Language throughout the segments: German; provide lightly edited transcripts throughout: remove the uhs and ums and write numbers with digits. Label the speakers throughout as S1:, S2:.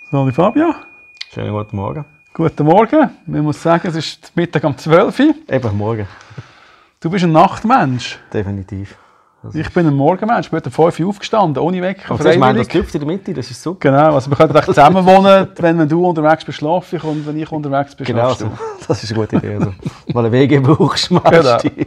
S1: Hallo Fabio.
S2: Schönen guten Morgen.
S1: Guten Morgen. Ich muss sagen, es ist Mittag um 12 Uhr.
S2: Eben morgen.
S1: Du bist ein Nachtmensch.
S2: Definitiv.
S1: Ich bin ein Morgenmensch. Ich bin heute um 5 Uhr aufgestanden, ohne Wecker.
S2: Und ich meine, das dürft in der Mitte, das ist super.
S1: Genau, also wir können echt zusammen wohnen. Wenn du unterwegs bist, schlafe ich. Und wenn ich unterwegs bin,
S2: genau
S1: schlafst
S2: so.
S1: du.
S2: Das ist eine gute Idee. Also, mal einen Weg brauchst, machst
S1: Genau.
S2: du.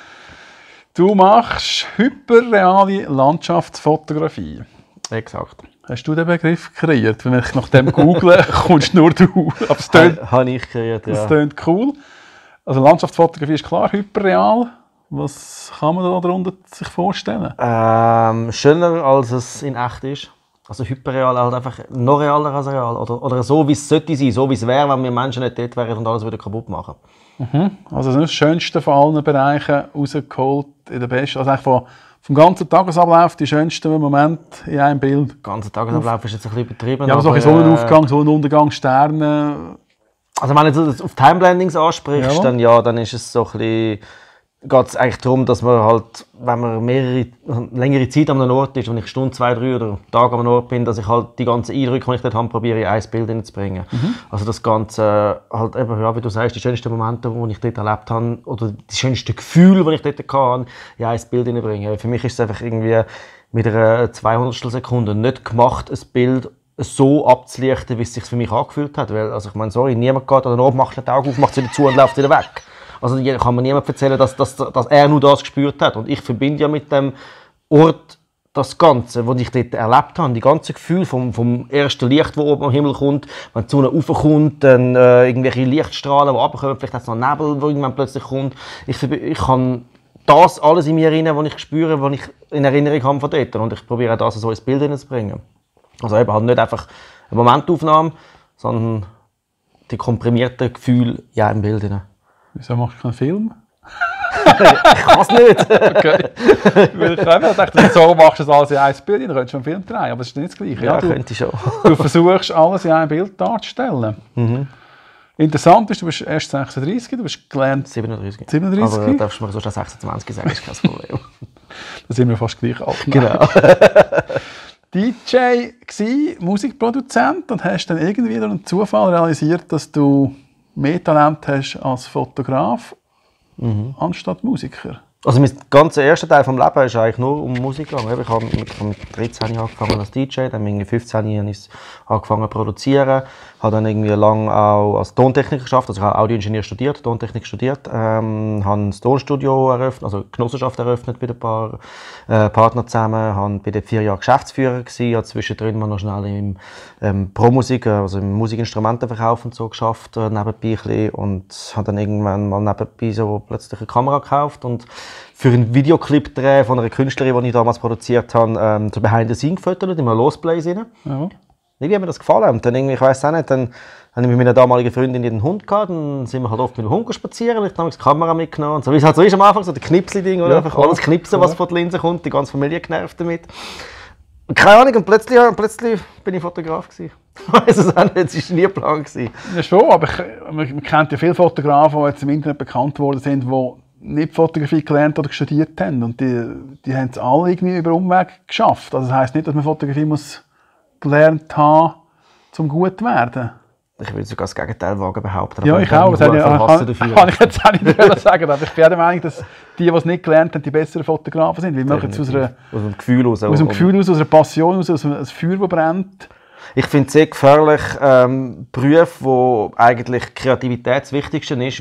S1: Du machst hyperreale Landschaftsfotografie.
S2: Exakt.
S1: Hast du den Begriff kreiert? Wenn ich nach dem google, kommst nur du. Aber es
S2: Habe ich kreiert, ja.
S1: Das klingt cool. Also Landschaftsfotografie ist klar, hyperreal. Was kann man da darunter sich vorstellen?
S2: Schöner, als es in echt ist. Also hyperreal, halt einfach noch realer als real. Oder so, wie es sollte sein, so wie es wäre, wenn wir Menschen nicht dort wären und alles wieder kaputt machen.
S1: Also das Schönste von allen Bereichen rausgeholt, in der besten, also eigentlich vom ganzen Tagesablauf die schönsten Momente in einem Bild.
S2: Der ganze Tagesablauf ist jetzt ein bisschen übertrieben.
S1: Ja, aber so ein Sonnenaufgang, Sonnenuntergang, Sterne.
S2: Also wenn du das auf Timeblendings ansprichst, dann ist es so ein bisschen, geht es eigentlich darum, dass man halt, wenn man längere Zeit an einem Ort ist, wenn ich Stunde, 2, 3 oder Tage an einem Ort bin, dass ich halt die ganzen Eindrücke, die ich dort habe, probiere, in ein Bild hineinzubringen. Also das Ganze, halt eben, ja, wie du sagst, die schönsten Momente, die ich dort erlebt habe, oder die schönsten Gefühle, die ich dort hatte, in ein Bild hineinbringen. Für mich ist es einfach irgendwie mit einer 200 Sekunde nicht gemacht, ein Bild so abzulichten, wie es sich für mich angefühlt hat. Weil, also ich meine, sorry, niemand geht an den Ort, macht die Augen auf, macht es wieder zu und läuft wieder weg. Also kann mir niemand erzählen, dass er nur das gespürt hat. Und ich verbinde ja mit dem Ort das Ganze, was ich dort erlebt habe. Die ganzen Gefühle vom ersten Licht, das oben am Himmel kommt, wenn die Sonne raufkommt, dann irgendwelche Lichtstrahlen, die runterkommen, vielleicht hat es noch Nebel, der irgendwann plötzlich kommt. Ich kann das alles in mir erinnern, was ich spüre, was ich in Erinnerung habe von dort. Und ich probiere das so ins Bild hineinzubringen. Also eben halt nicht einfach eine Momentaufnahme, sondern die komprimierten Gefühle im Bild hinein.
S1: Wieso machst du keinen Film?
S2: Ich kann es nicht.
S1: Okay. Weil ich dachte, wenn du so machst, das alles in ein Bild, dann könntest du einen Film drehen, aber das ist nicht das Gleiche.
S2: Ja, könnte ich schon.
S1: Du versuchst, alles in einem Bild darzustellen. Interessant ist, du bist erst 36, du bist gelernt
S2: 37.
S1: 37?
S2: Aber darfst du mir so schnell 26 sagen, ist kein Problem.
S1: Da sind wir fast gleich alt.
S2: Genau.
S1: DJ gsi, Musikproduzent, und hast dann irgendwie durch einen Zufall realisiert, dass du mehr Talent hast als Fotograf anstatt Musiker.
S2: Also mein ganzer erster Teil des Lebens ist eigentlich nur um Musik gegangen. Ich habe mit 13 angefangen als DJ, dann mit 15 habe ich angefangen zu produzieren. Habe dann irgendwie lange auch als Tontechniker geschafft, also ich habe Audioingenieur studiert, Tontechnik studiert, habe ein Tonstudio eröffnet, also Genossenschaft eröffnet mit ein paar Partnern zusammen, bin dort 4 Jahre Geschäftsführer gewesen, habe zwischendrin mal noch schnell im Pro-Musik, also im Musikinstrumentenverkauf und so geschafft, nebenbei ein bisschen, und habe dann irgendwann mal nebenbei so plötzlich eine Kamera gekauft und für einen Videoclip-Dreh von einer Künstlerin, die ich damals produziert habe, so behind the scene gefotografiert, in einem Lost Place rein.
S1: Ja.
S2: Irgendwie hat mir das gefallen. Und dann irgendwie, ich weiss auch nicht, dann habe ich mit meiner damaligen Freundin einen Hund gehabt, dann sind wir halt oft mit dem Hund spazieren, ich habe die Kamera mitgenommen und so. Wie es halt so ist am Anfang, so der Knipsli-Ding, oder?
S1: Ja,
S2: Einfach
S1: klar,
S2: alles knipsen,
S1: klar.
S2: was von der Linse kommt, die ganze Familie genervt damit. Und keine Ahnung, und plötzlich bin ich Fotograf gewesen. Ich weiss es auch nicht, es war nie ein Plan gewesen.
S1: Ja, schon, aber man kennt ja viele Fotografen, die jetzt im Internet bekannt worden sind, die nicht Fotografie gelernt oder studiert haben. Und die haben es alle irgendwie über Umweg geschafft. Also das heisst nicht, dass man Fotografie muss gelernt haben, um gut zu werden.
S2: Ich würde sogar das Gegenteil wagen behaupten.
S1: Ja, ich auch. Das kann ich jetzt auch nicht sagen. Aber ich bin der Meinung, dass die es nicht gelernt haben, die besseren Fotografen sind. Wir machen es aus dem Gefühl aus einer Passion, aus einem Feuer, das brennt.
S2: Ich finde es sehr gefährlich, Berufe, wo eigentlich Kreativität das Wichtigste ist,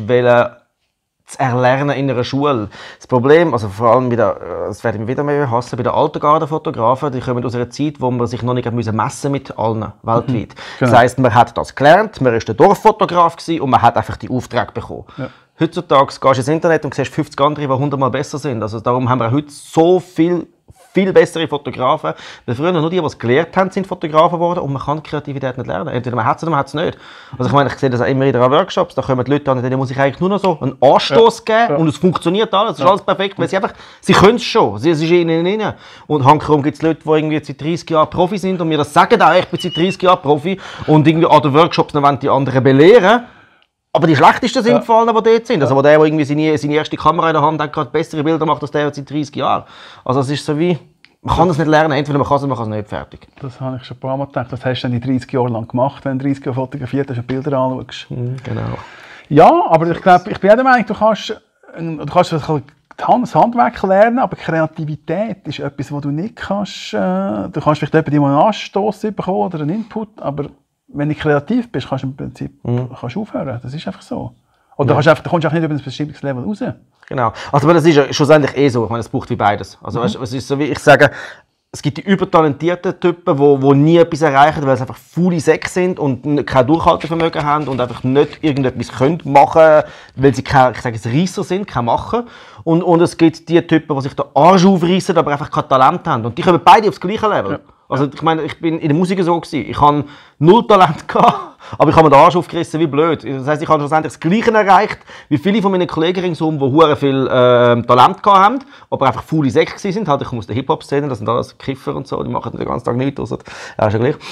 S2: zu erlernen in einer Schule. Das Problem, also vor allem das werde ich wieder mehr hassen, bei den alten Gartenfotografen, die kommen aus einer Zeit, wo man sich noch nicht messen mit allen weltweit.
S1: Genau.
S2: Das heisst, man hat das gelernt, man war der Dorffotograf und man hat einfach die Aufträge bekommen. Ja. Heutzutage gehst du ins Internet und siehst 50 andere, die 100-mal besser sind. Also darum haben wir heute so viel bessere Fotografen. Weil früher nur die es gelernt haben, sind Fotografen geworden, und man kann Kreativität nicht lernen. Entweder man hat es oder man hat es nicht. Also ich meine, ich sehe das auch immer wieder an Workshops, da kommen die Leute an, denen muss ich eigentlich nur noch so einen Anstoß geben und es funktioniert alles, es ist alles perfekt, weil sie können es schon, es ist in ihnen drin. Und hankerum gibt es Leute, die irgendwie seit 30 Jahren Profi sind und mir das sagen auch, ich bin seit 30 Jahren Profi, und irgendwie an den Workshops dann wollen die anderen belehren. Aber die schlechtesten sind vor allem, die dort sind. Also der irgendwie seine erste Kamera in der Hand hat, gerade bessere Bilder macht als der seit 30 Jahren. Also es ist so wie, Man kann es nicht lernen, entweder man kann es oder man kann es nicht, fertig.
S1: Das habe ich schon ein paar Mal gedacht. Das hast du dann 30 Jahre lang gemacht, wenn du 30 Jahre fotografiert hast und Bilder anschaust.
S2: Genau.
S1: Ja, aber ich glaube, ich bin auch der Meinung, du kannst das Handwerk lernen, aber Kreativität ist etwas, was du nicht kannst. Du kannst vielleicht jemanden einen Anstoß bekommen oder einen Input, aber wenn du kreativ bist, kannst du im Prinzip kannst aufhören. Das ist einfach so. Oder du kommst auch nicht über ein bestimmtes Level raus.
S2: Genau. Also, aber das ist ja schlussendlich so. Ich meine, es braucht wie beides. Also, weißt, es ist so, wie ich sage, es gibt die übertalentierten Typen, die nie etwas erreichen, weil sie einfach faule Säcke sind und kein Durchhaltevermögen haben und einfach nicht irgendetwas machen können, weil sie kein, ich sage, Reisser sind, kein Machen. Und es gibt die Typen, die sich den Arsch aufreißen, aber einfach kein Talent haben. Und die kommen beide aufs gleiche Level. Ja. Also ich meine, ich bin in der Musik so gewesen. Ich hatte 0 Talent gehabt, aber ich habe mir den Arsch aufgerissen wie blöd. Das heisst, ich habe schlussendlich das Gleiche erreicht, wie viele von meinen Kollegen ringsum, die hure viel Talent gehabt haben, aber einfach faule Säcke sind. Halt, ich komme aus der Hip-Hop-Szene, das sind alles Kiffer und so, die machen den ganzen Tag nichts, außer, ja, ist ja gleich.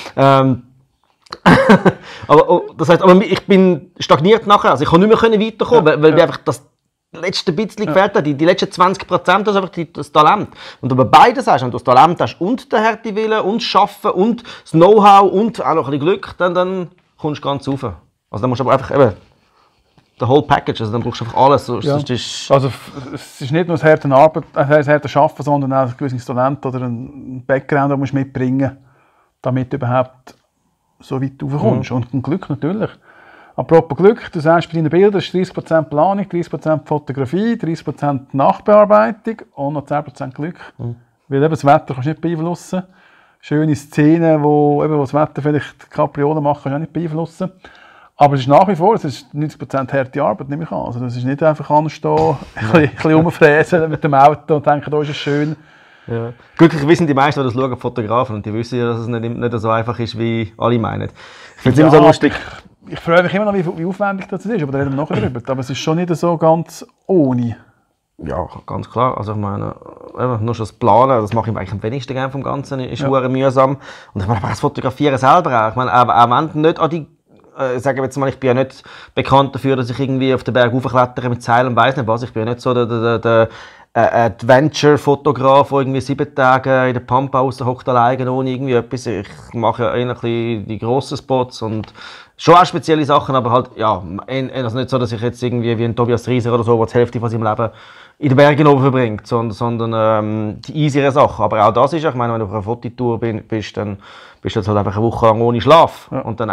S2: Das heisst, aber ich bin stagniert nachher, also ich konnte nicht mehr weiterkommen, weil mir einfach das letzte bisschen gefällt hat, die letzten 20%, das ist einfach das Talent. Und wenn du beides hast, und du das Talent hast und den Härtewillen und das Schaffen und das Know-how und auch noch ein bisschen Glück, dann kommst du ganz rauf. Also dann musst du aber einfach eben the whole package, also dann brauchst du einfach alles.
S1: Also es ist nicht nur das harte Arbeit, das harte Schaffen, sondern auch ein gewisses Talent oder ein Background, den du mitbringen musst, damit du überhaupt so weit raufkommst. Und ein Glück natürlich. Apropos Glück, du sagst bei deinen Bildern ist 30% Planung, 30% Fotografie, 30% Nachbearbeitung und noch 10% Glück. Weil eben das Wetter kannst du nicht beeinflussen. Schöne Szenen, wo das Wetter vielleicht Kapriolen macht, kannst du auch nicht beeinflussen. Aber es ist nach wie vor, es ist 90% harte Arbeit, nehme ich an. Also das ist nicht einfach anstehen, ein bisschen rumfräsen mit dem Auto und denken, da ist es schön.
S2: Ja. Glücklich wissen die meisten, die das schauen, Fotografen, und die wissen ja, dass es nicht so einfach ist, wie alle meinen. Ich finde es immer so lustig.
S1: Ich freue mich immer noch, wie aufwendig das ist, aber da reden wir nachher drüber. Aber es ist schon nicht so ganz ohne.
S2: Ja, ganz klar. Also ich meine, nur schon das Planen, das mache ich eigentlich am wenigsten gerne vom Ganzen, ist sehr mühsam. Und ich meine, aber das Fotografieren selber auch. Ich meine, auch wenn du nicht an die, sagen wir jetzt mal, ich bin ja nicht bekannt dafür, dass ich irgendwie auf den Berg raufklettere mit Seilen und weiss nicht was. Ich bin ja nicht so der Adventure-Fotograf, der irgendwie 7 Tage in der Pampa raushockt alleine ohne irgendwie etwas. Ich mache ja eher die grossen Spots und schon auch spezielle Sachen, aber halt, ja, also nicht so, dass ich jetzt irgendwie wie ein Tobias Rieser oder so, der die Hälfte von seinem Leben in den Bergen oben verbringt, sondern die easieren Sachen. Aber auch das ist ja, ich meine, wenn du auf einer Fototour bist, dann bist du jetzt halt einfach eine Woche lang ohne Schlaf. Ja. Und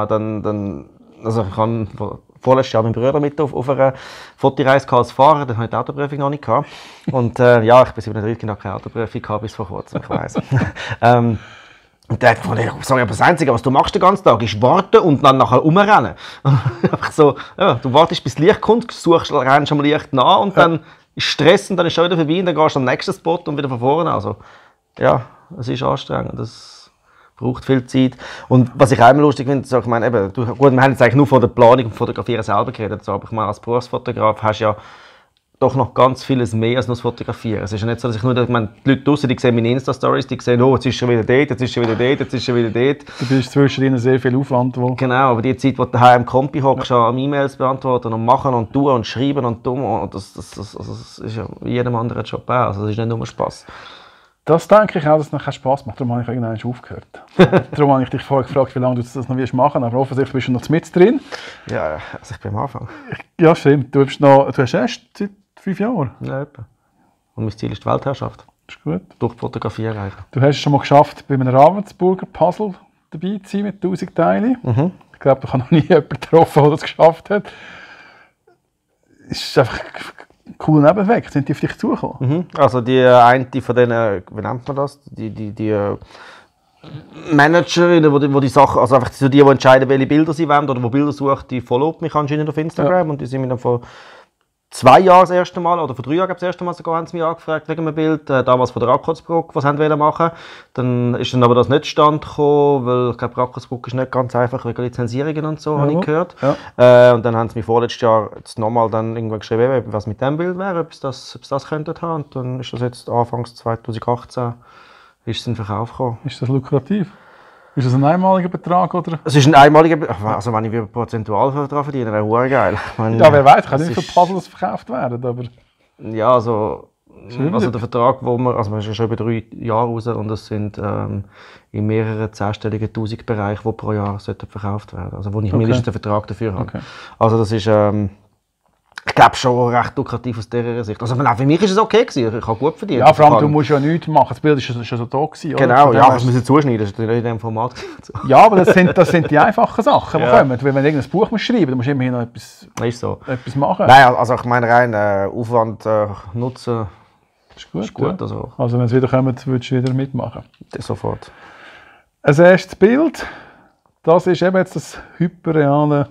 S2: also ich kann vorletztes Jahr mit meinem Bruder mit auf einer Fotoreise als Fahrer, dann hatte ich die Autoprüfung noch nicht gehabt. Und ja, ich bin 37 und habe keine Autoprüfung gehabt bis vor kurzem, ich weiss. Und der hat gefragt, sorry, aber das Einzige, was du machst den ganzen Tag, ist warten und dann nachher rumrennen. Einfach so, ja, du wartest, bis Licht kommt, rennst am Licht nach und dann ist Stress und dann ist schon wieder vorbei und dann gehst du am nächsten Spot und wieder von vorne. Also, ja, es ist anstrengend, das braucht viel Zeit. Und was ich auch immer lustig finde, so, ich meine, eben, gut, wir haben jetzt eigentlich nur von der Planung und Fotografieren selber geredet, so, aber ich meine, als Berufsfotograf hast du ja doch noch ganz vieles mehr als nur das Fotografieren. Es ist ja nicht so, dass ich nur, ich meine, die Leute draussen, die sehen meine Insta-Stories, die sehen, oh, jetzt ist schon wieder dort, jetzt ist schon wieder dort, jetzt ist schon wieder dort.
S1: Du bist zwischendrin sehr viel Aufwand.
S2: Genau, aber die Zeit, wo du daheim im Kompi hockst, am E-Mails beantworten und machen und tun und schreiben und tun, und das ist ja wie jedem anderen Job auch. Also das ist nicht nur Spass.
S1: Das denke ich auch, dass es noch keinen Spass macht. Darum habe ich irgendwann aufgehört. Darum habe ich dich vorher gefragt, wie lange du das noch machen willst. Aber offensichtlich bist du noch mit drin.
S2: Ja, also ich bin am Anfang.
S1: Ja, stimmt. Du hast erst seit 5 Jahren.
S2: Ja, etwa. Und mein Ziel ist die Weltherrschaft.
S1: Das ist gut.
S2: Durch Fotografieren einfach.
S1: Du hast es schon mal geschafft, bei einem Ravensburger Puzzle dabei zu sein mit 1000 Teilen. Ich glaube, da habe noch nie jemanden getroffen, der das geschafft hat. Es ist einfach ein cooler Nebeneffekt. Sind die auf dich zugekommen?
S2: Also die eine von denen, wie nennt man das? Die Managerinnen, die Sachen, also einfach die entscheiden, welche Bilder sie wollen oder wo Bilder suchen, die followen mich anscheinend auf Instagram und die sind mir dann vor 2 Jahren das erste Mal, oder vor 3 Jahren das erste Mal sogar, haben sie mich angefragt wegen einem Bild, damals von der Rakelsbrücke, was sie wollten machen. Dann ist dann aber das nicht zustande gekommen, weil ich glaube, Rakelsbrücke ist nicht ganz einfach wegen Lizenzierungen und so, habe ich gehört. Ja. Und dann haben sie mich vorletztes Jahr jetzt nochmal dann irgendwann geschrieben, was mit dem Bild wäre, ob sie das könnten haben. Und dann ist das jetzt Anfangs 2018 ist es in den Verkauf gekommen.
S1: Ist das lukrativ? Ist das ein einmaliger Betrag? Oder?
S2: Es ist ein einmaliger Betrag. Also wenn ich wieder prozentual daran verdiene, wäre es geil.
S1: Ja, wer weiß, kann nicht für Puzzles verkauft werden. Aber
S2: ja, also Also der Vertrag, wir sind schon über 3 Jahre raus und es sind in mehreren 10-stelligen Tausend-Bereichen, die pro Jahr verkauft werden sollten. Also wo ich mindestens einen Vertrag dafür habe. Okay. Also das ist, ich glaube, schon recht lukrativ aus dieser Sicht. Also für mich ist es okay gewesen. Ich habe gut verdient.
S1: Ja, vor allem, du musst ja nichts machen. Das Bild ist schon so da gewesen,
S2: genau, oder? Ja, ich muss es zuschneiden, das ist nicht in diesem Format.
S1: Ja, aber das sind die einfachen Sachen, die kommen. Wenn du irgendein Buch musst schreiben musst, dann musst du immerhin noch etwas machen.
S2: Nein, also ich meine rein Aufwand, Nutzen
S1: ist gut. Ja. Also wenn es wieder kommt, würdest du wieder mitmachen.
S2: Sofort.
S1: Ein erstes Bild, das ist eben jetzt das hyperreale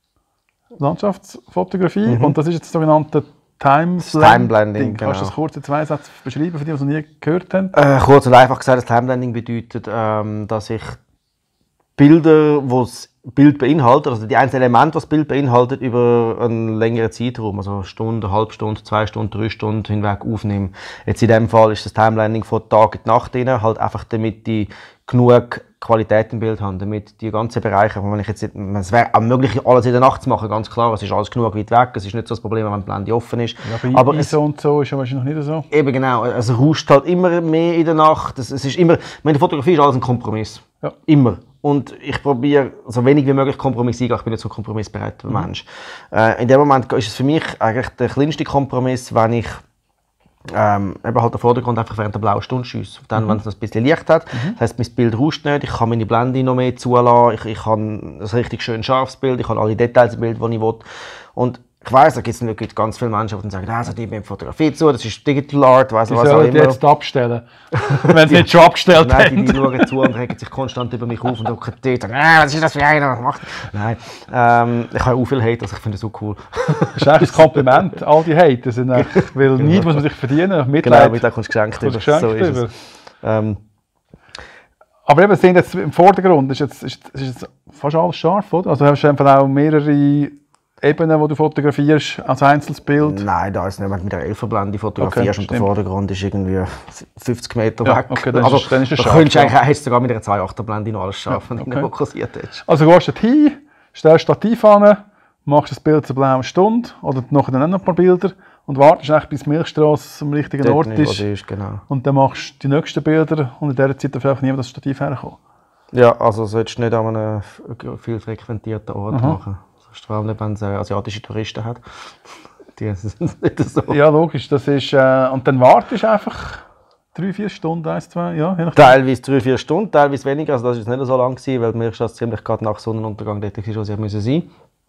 S1: Landschaftsfotografie und das ist jetzt das sogenannte Time-Blending.
S2: Genau.
S1: Kannst du das kurz in 2 Sätzen beschreiben, für die, die es noch nie gehört haben?
S2: Kurz und einfach gesagt, das Time-Blending bedeutet, dass ich Bilder, die das Bild beinhaltet, also die einzelnen Elemente, die das Bild beinhaltet, über einen längeren Zeitraum, also eine Stunde, eine halbe Stunde, 2 Stunden, 3 Stunden hinweg aufnehme. Jetzt in dem Fall ist das Time-Blending von Tag in die Nacht rein, halt einfach damit die genug Qualität im Bild haben, damit die ganzen Bereiche, wenn ich jetzt, es wäre auch möglich, alles in der Nacht zu machen, ganz klar, es ist alles genug weit weg, es ist nicht so das Problem, wenn die Blende offen ist.
S1: Ja, aber ISO und so ist ja wahrscheinlich noch nicht so.
S2: Eben genau, es rauscht halt immer mehr in der Nacht, es ist immer, meine Fotografie ist alles ein Kompromiss, ja. Immer. Und ich probiere so wenig wie möglich Kompromiss eingehen, ich bin nicht so ein kompromissbereiter Mensch. In dem Moment ist es für mich eigentlich der kleinste Kompromiss, wenn ich eben halt den Vordergrund einfach während der blauen Stunde schiesse. Dann, wenn es ein bisschen Licht hat, das heisst, mein Bild rauscht nicht, ich kann meine Blende noch mehr zulassen, ich habe ein richtig schön scharfes Bild, ich habe alle Details im Bild, die ich will. Und ich weiss, da gibt es ganz viele Menschen, die sagen, also die mit Fotografie zu, das ist Digital Art, weiss was auch immer. Die
S1: jetzt abstellen, wenn sie nicht schon abgestellt haben.
S2: Nein, die schauen zu und regen sich konstant über mich auf und drücken die und sagen, was ist das für einer, was macht? Nein, ich habe auch viel Hate, also ich finde es so cool.
S1: Das ist eigentlich ein Kompliment, all die Hater sind weil nichts muss man sich verdienen, Mitleid.
S2: Genau, Mitleid kommst du geschenkt über. So ist es.
S1: Aber eben, sind jetzt im Vordergrund ist jetzt fast alles scharf, oder? Also hast du einfach auch mehrere Ebenen, die du fotografierst als einzelnes Bild?
S2: Nein, da ist nicht mit der 11er-Blende fotografierst und der Vordergrund ist irgendwie 50 Meter weg.
S1: Okay, dann ist es scharf.
S2: Könntest du eigentlich sogar mit einer 2.8er-Blende noch alles scharf, wenn du nicht fokussiert hättest.
S1: Also gehst du hin, stellst das Stativ an, machst das Bild zur blauen Stunde oder nachher dann noch ein paar Bilder und wartest eigentlich, bis die Milchstrasse am richtigen Ort ist.
S2: Genau.
S1: Und dann machst du die nächsten Bilder und in dieser Zeit darf einfach niemand das Stativ herkommen.
S2: Ja, also solltest du nicht an einem viel frequentierten Ort machen. Vor allem nicht, wenn es asiatische Touristen hat. Die sind nicht so.
S1: Ja, logisch. Das ist, und dann wartest du einfach 3-4 Stunden, 1-2, ja, je nachdem.
S2: Teilweise 3-4 Stunden, teilweise weniger. Also das war nicht so lang, weil mir das ziemlich gerade nach Sonnenuntergang dort war, wo sie müssen sein.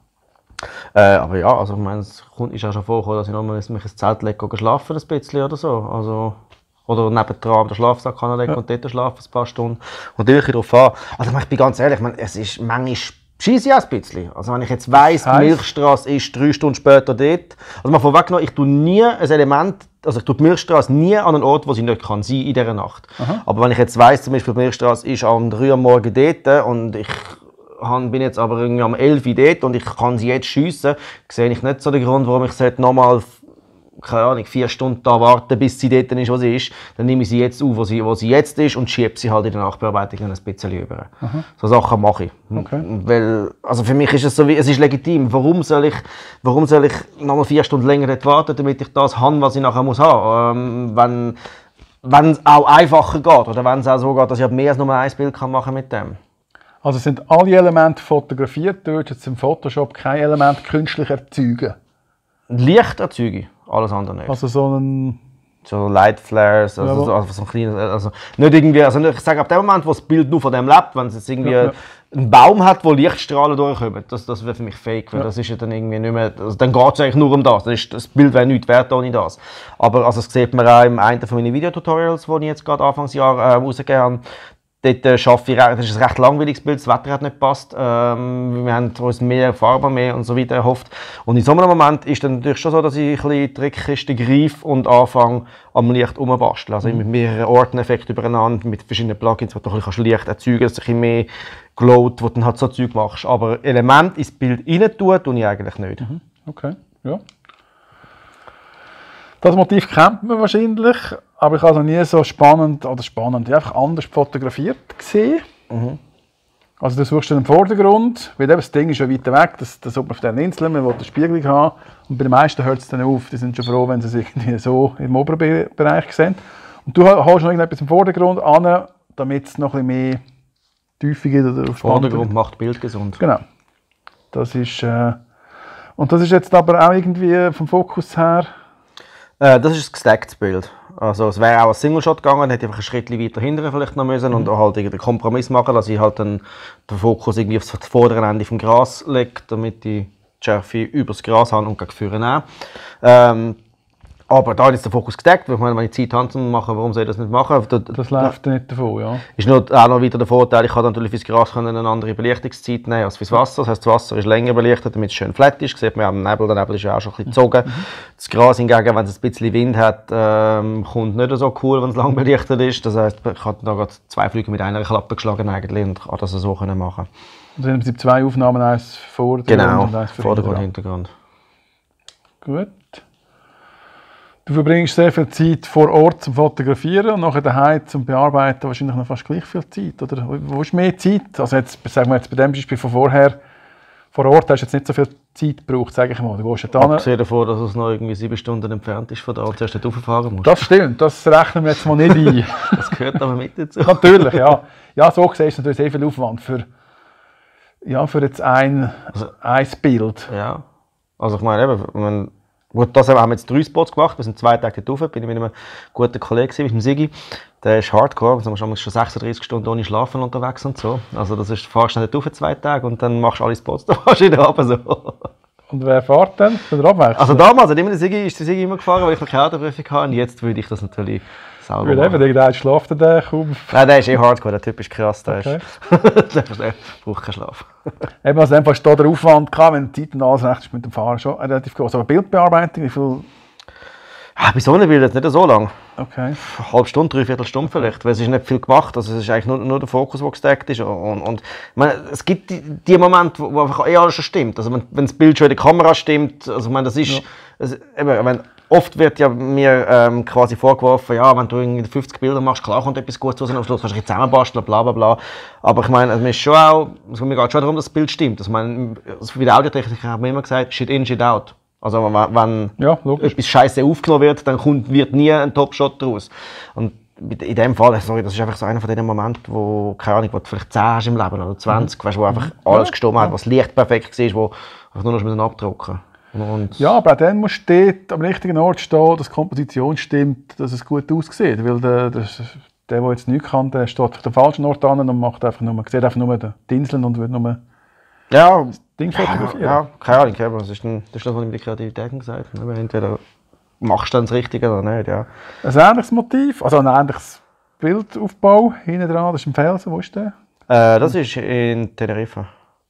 S2: Aber ja, also ich meine, es ist auch schon vorgekommen, dass ich noch mal mich ins Zelt lege und schlafen ein bisschen oder so. Also, oder nebendran den Schlafsack legen und dort schlafen ein paar Stunden. Und natürlich darauf an. Also ich bin ganz ehrlich, ich meine, es ist manchmal scheisse ich auch ein bisschen. Also wenn ich jetzt weiss, die Milchstrasse ist 3 Stunden später dort. Also mal vorweggenommen, ich tue nie ein Element, also ich tue die Milchstrasse nie an einen Ort, wo sie nicht kann sein in dieser Nacht. Aha. Aber wenn ich jetzt weiss, zum Beispiel die Milchstrasse ist am 3 Uhr am Morgen dort und ich bin jetzt aber irgendwie am 11 Uhr dort und ich kann sie jetzt schiessen, sehe ich nicht so den Grund, warum ich nochmal, keine Ahnung, 4 Stunden da warten, bis sie dort ist, wo sie ist. Dann nehme ich sie jetzt auf, wo sie jetzt ist und schiebe sie halt in der Nachbearbeitung dann ein bisschen über. Aha. So Sachen mache ich. Okay. Weil, also für mich ist es so, es ist legitim. Warum soll ich nochmal 4 Stunden länger dort warten, damit ich das habe, was ich nachher muss haben? Wenn es auch einfacher geht oder wenn es auch so geht, dass ich mehr als nur ein Bild machen kann mit dem.
S1: Also sind alle Elemente fotografiert, du jetzt im Photoshop kein Element künstlich erzeugen?
S2: Licht erzeuge, alles andere nicht.
S1: Also so
S2: Light Flares, also so ein kleines, also nicht irgendwie, also ich sage, ab dem Moment, wo das Bild nur von dem lebt, wenn es jetzt irgendwie einen Baum hat, wo Lichtstrahlen durchkommen, das wäre für mich fake, weil das ist ja dann irgendwie nicht mehr, also dann geht es eigentlich nur um das, das Bild wäre nichts wert ohne das. Aber also das sieht man auch in einem von meinen Videotutorials, die ich jetzt gerade Anfangsjahr rausgegeben habe. Dort schaffe ich, das ist ein recht langweiliges Bild, das Wetter hat nicht gepasst, wir haben uns mehr Farbe mehr und so weiter erhofft. Und in so einem Moment ist dann natürlich schon so, dass ich ein bisschen die Trickkiste greife und anfange am Licht rumbasteln. Also mit mehreren Orteneffekten übereinander, mit verschiedenen Plugins, wo du ein bisschen Licht erzeugen kannst, dass es ein bisschen mehr glowt, wo du dann halt so Zeug machst. Aber Elemente ins Bild rein tue ich eigentlich nicht.
S1: Okay, ja. Das Motiv kennt man wahrscheinlich, aber ich habe es noch nie so spannend, einfach anders fotografiert gesehen. Also du suchst den Vordergrund, weil eben das Ding ist ja weiter weg, das sollte man auf diesen Inseln, man will eine Spiegelung haben. Und bei den meisten hört es dann auf, die sind schon froh, wenn sie sich irgendwie so im oberen Bereich sehen. Und du holst noch irgendetwas im Vordergrund an, damit es noch ein bisschen mehr Tiefe gibt. Oder
S2: Vordergrund macht Bild gesund.
S1: Genau. Das ist, und das ist jetzt aber auch irgendwie vom Fokus her...
S2: Das ist ein gestacktes Bild. Also es wäre auch ein Single-Shot gegangen, hätte ich einfach einen Schritt weiter hinten vielleicht noch müssen und halt einen Kompromiss machen, dass ich halt dann den Fokus irgendwie aufs vordere Ende vom Gras lege, damit ich die Schärfe übers Gras habe und gegen vorne nehme. Aber da ist jetzt der Fokus gedeckt, weil ich meine, wenn ich Zeit habe zu machen, warum soll ich das nicht machen?
S1: Das läuft nicht davon, ja.
S2: Ist auch noch wieder der Vorteil, ich kann natürlich fürs Gras eine andere Belichtungszeit nehmen als fürs Wasser. Das heisst, das Wasser ist länger belichtet, damit es schön flat ist. Das sieht man am Nebel, der Nebel ist ja auch schon ein bisschen gezogen. Das Gras hingegen, wenn es ein bisschen Wind hat, kommt nicht so cool, wenn es lang belichtet ist. Das heisst, ich habe da gerade 2 Flüge mit einer Klappe geschlagen eigentlich und kann das so machen.
S1: Also im Prinzip 2 Aufnahmen, eins Vordergrund
S2: genau,
S1: und eins
S2: Vordergrund, Hintergrund.
S1: Gut. Du verbringst sehr viel Zeit vor Ort zum Fotografieren und nachher daheim zum Bearbeiten wahrscheinlich noch fast gleich viel Zeit, oder? Wo ist mehr Zeit? Also jetzt, sagen wir jetzt bei dem Beispiel von vorher, vor Ort hast du jetzt nicht so viel Zeit gebraucht, sage ich mal. Du gehst
S2: abgesehen davon, dass es noch irgendwie 7 Stunden entfernt ist von da und zuerst nicht rauffahren musst.
S1: Das stimmt, das rechnen wir jetzt mal nicht ein.
S2: Das gehört aber mit dazu.
S1: Natürlich, ja. Ja, so gesehen ist natürlich sehr viel Aufwand für jetzt ein Bild.
S2: Ja, also ich meine eben, gut, das haben wir jetzt 3 Spots gemacht, wir sind 2 Tage dort rauf, bin ich mit einem guten Kollegen, mit dem Sigi. Der ist hardcore, also wir sind schon 36 Stunden ohne Schlafen unterwegs und so. Also das ist, fahrst du nicht rauf 2 Tage und dann machst du alle Spots, da fährst du wieder runter so.
S1: Und wer fährt dann? Oder abwechseln?
S2: Also damals hat der Sigi immer gefahren, weil ich noch keine Autoprüfung hatte und jetzt würde ich das natürlich selber
S1: machen. Weil eben, der schläft der kaum.
S2: Nein, der ist hardcore, der Typ ist krass, der braucht keinen Schlaf.
S1: Eben, also einfach ist da der Aufwand gehabt, wenn die Zeit und alles recht ist mit dem Fahren schon relativ groß. Aber Bildbearbeitung, wie viel?
S2: Bei so einem Bild nicht so lang.
S1: Okay.
S2: Eine halbe Stunde, 3/4 Stunde vielleicht, weil es ist nicht viel gemacht, also es ist eigentlich nur der Fokus, der gesteckt ist und ich meine, es gibt die Momente, wo einfach alles schon stimmt, also wenn das Bild schon in der Kamera stimmt, also ich meine, das ist, oft wird ja mir quasi vorgeworfen, ja, wenn du irgendwie 50 Bilder machst, klar kommt etwas Gutes raus und am Schluss kannst du zusammenbasteln, bla bla bla, aber ich meine, mir geht schon darum, dass das Bild stimmt, also, ich meine, wie der Audiotechniker hat mir immer gesagt, shit in, shit out. Also wenn etwas Scheiße aufgenommen wird, dann wird nie ein Top-Shot daraus. Und in dem Fall, sorry, das ist einfach so einer von diesen Momenten, wo, keine Ahnung, wo du vielleicht 10 hast im Leben oder 20, weißt, wo einfach alles gestimmt hat, wo das Licht perfekt war, wo einfach nur noch abdrucken musst. Ja,
S1: aber auch dann musst du dort am richtigen Ort stehen, dass die Komposition stimmt, dass es gut aussieht. Weil der jetzt nichts kann, der steht auf dem falschen Ort an und macht einfach nur, sieht einfach nur die Inseln und wird nur das Ding fotografieren.
S2: Ja, keine Ahnung, das ist das, was ich mit der Kreativität gesagt habe. Entweder machst du dann das Richtige oder nicht. Ja.
S1: Ein ähnliches Motiv, also ein ähnliches Bildaufbau hinten dran, das ist im Felsen, wo ist der?
S2: Das ist in Teneriffa.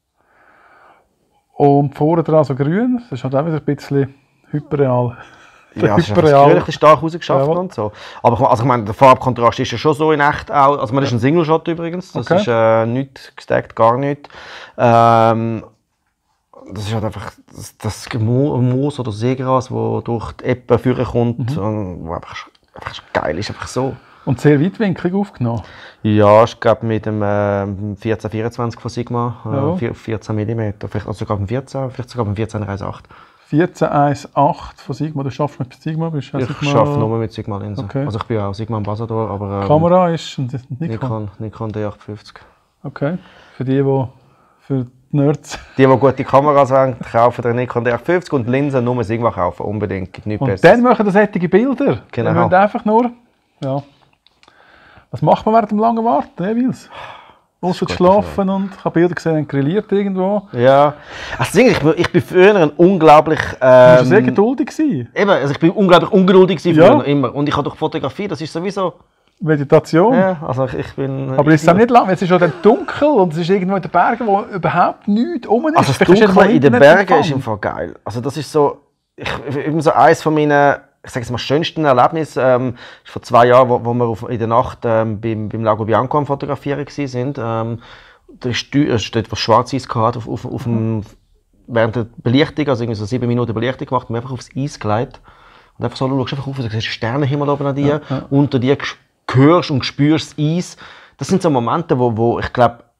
S1: Und vorne dran so grün, das ist halt auch wieder ein bisschen hyperreal.
S2: Ja, es ist natürlich stark rausgeschafft und so. Aber also ich meine, der Farbkontrast ist ja schon so in echt auch. Also man ist ein Single-Shot übrigens, das ist nicht gesteckt, gar nicht. Das ist halt einfach das Moos oder Seegras, das durch die Ebbe führen kommt und wo einfach geil ist, einfach so.
S1: Und sehr weitwinklig aufgenommen?
S2: Ja, ich glaube mit dem 1424 von Sigma, 14 mm, vielleicht sogar mit dem 14, vielleicht sogar mit dem 1418.
S1: 1418 von Sigma, du schaffst mit Sigma?
S2: Ich arbeite nur mit Sigma-Linsen. Okay. Also ich bin auch Sigma-Ambassador, aber...
S1: Kamera ist
S2: Nikon D850.
S1: Okay, für die Nerds.
S2: Die gute Kameras wollen, kaufen den Nikon D850 und Linsen nur Sigma kaufen, unbedingt. Nichts
S1: und
S2: Besseres.
S1: Dann machen das solche Bilder.
S2: Genau.
S1: Wir wollen einfach nur... Ja. Was macht man während dem langen Warten, Wils? Ausser zu schlafen und ich habe Bilder gesehen, grilliert irgendwo.
S2: Ja. Also ich bin früher ein unglaublich...
S1: Du warst sehr geduldig gewesen.
S2: Eben, also ich bin unglaublich ungeduldig früher, immer. Und ich habe durch Fotografie, das ist sowieso...
S1: Meditation.
S2: Ja, also ich bin...
S1: Aber es ist auch nicht lang, es ist schon dann dunkel und es ist irgendwo in den Bergen, wo überhaupt nichts rum ist.
S2: Also das Dunkel in den Bergen ist im Fall geil. Also das ist so... so eines von meinen... Ich sage es mal, schönsten Erlebnis vor 2 Jahren, wo wir in der Nacht beim Lago Bianco am Fotografieren waren. Da ist dort was Schwarz-Eis gehabt während der Belichtung, also irgendwie so 7 Minuten Belichtung gemacht, und wir einfach aufs Eis gelegt. Und einfach so, du schaust einfach auf, du siehst den Sternenhimmel oben an dir, unter dir hörst und spürst das Eis. Das sind so Momente, wo ich glaube,